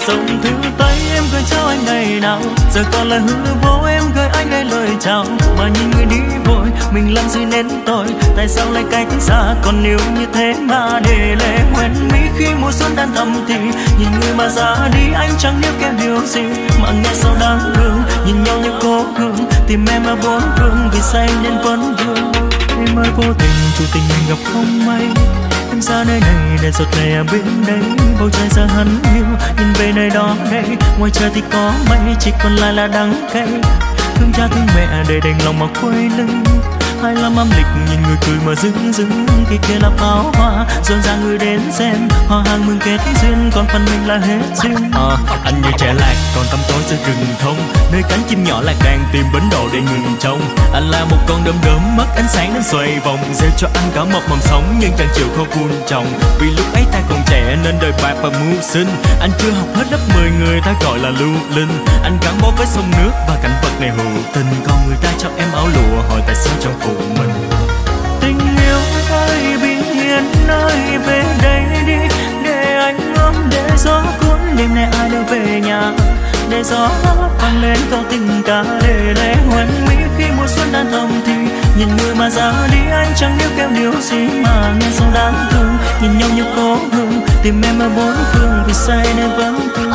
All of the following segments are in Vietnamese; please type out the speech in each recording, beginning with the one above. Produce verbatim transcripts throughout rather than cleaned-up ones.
sông thứ tay em gửi cho anh ngày nào, giờ còn lời hứa vô em gửi anh ngay lời chào. Mà nhìn người đi vội mình làm gì nên tội, tại sao lại cách xa còn yêu như thế mà để lệ hoen mi khi mùa xuân đang thầm thì nhìn người mà ra đi anh chẳng níu kéo điều gì mà nghe sao đáng thương. Nhìn nhau như cố hương tìm em ở bốn phương vì say nên vẫn vương. Em ơi vô tình chủ tình mình gặp không may, em ra nơi này để giọt này ở bên đây. Bầu trời giờ hắn hiu nhìn về nơi đó đây, ngoài trời thì có mây chỉ còn lại là đắng cay. Thương cha thương mẹ để đành lòng mà quay lưng, hai lăm âm lịch nhìn người cười mà dưng dưng. Khi kia là pháo hoa rộn ràng người đến xem, hoa hàng mừng kết duyên còn phần mình là hết duyên. À, anh như trẻ lạc còn tăm tối giữa rừng thông, nơi cánh chim nhỏ lạc đàn tìm bến đỗ để ngừng trông. Anh là một con đom đóm mất ánh sáng nên xoay vòng, gieo cho anh cả một mầm sống nhưng chẳng chịu khô vun trồng. Vì lúc ấy ta còn trẻ nên đời bạc và mưu sinh, anh chưa học hết lớp mười người ta gọi là lưu linh. Anh gắn bó với sông nước và cảnh vật này hữu tình, còn người ta cho em áo lụa hỏi tại sao trong phụ mình. Tình yêu ơi bình yên ơi về đây đi, để anh ôm để gió cuốn đêm nay ai đâu về nhà, để gió vang lên câu tình ca để lệ hoen mi khi mùa xuân đang thầm thì nhìn người mà ra đi anh chẳng níu kéo điều gì mà nghe sao đáng thương. Nhìn nhau như cố hương tìm em ở bốn phương vì say nên vẫn thương.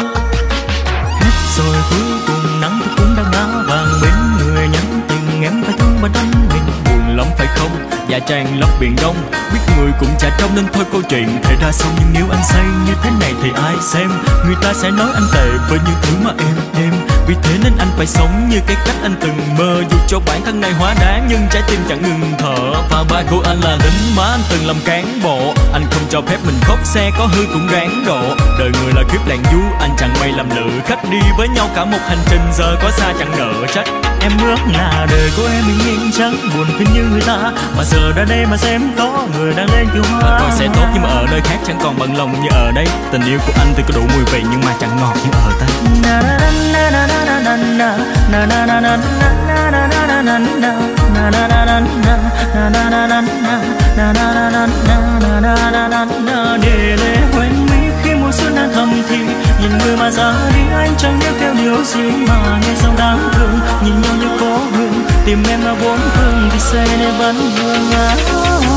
Hết rồi cuối cùng nắng thì cũng đang ngã vàng bên người nhắn tình em phải thương bản thân mình. Buồn lắm phải không dạ tràn lấp biển đông, biết người cũng chả trông nên thôi câu chuyện thể ra xong. Nhưng nếu anh say như thế này thì ai xem, người ta sẽ nói anh tệ với những thứ mà em đem. Vì thế nên anh phải sống như cái cách anh từng mơ, dù cho bản thân này hóa đá nhưng trái tim chẳng ngừng thở. Và ba của anh là lính má anh từng làm cán bộ, anh không cho phép mình khóc xe có hư cũng ráng độ. Đời người là kiếp làng du anh chẳng may làm lữ khách, đi với nhau cả một hành trình giờ có xa chẳng nợ trách. Em ước là đời của em bình yên chẳng buồn phiền như người ta, mà giờ ra đây mà xem có người đang lên kiêu hoa. Rồi sẽ tốt nhưng mà ở nơi khác chẳng còn bận lòng như ở đây. Tình yêu của anh thì có đủ mùi vị nhưng mà chẳng ngọt như ở đây. Để lệ hoen mi khi mùa xuân đang thầm thì nhìn người mà ra đi anh chẳng níu kéo điều gì mà nghe sao đáng thương. Nhìn nhau như cố hương tìm em ở bốn phương vì say nên vẫn vương.